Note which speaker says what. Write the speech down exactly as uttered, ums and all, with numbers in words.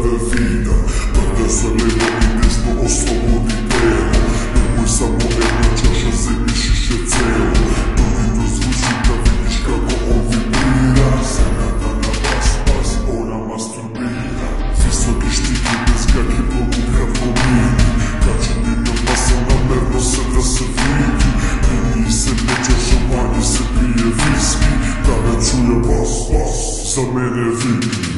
Speaker 1: zdrave vida. Mrte se levo, ideš po oslobodi telo. Nemoj samo jedna čaša, zemišiše celo. Dodi to zvuči da vidiš kako on vibrira. Zanada na bas, bas, ona masturbira. Visoki štiti bez kaki poluka pomini. Kačani na basa namerno se da se vidi. Meni se neća šampanje, se pije viski. Da ne čuje bas, bas, za mene vidi.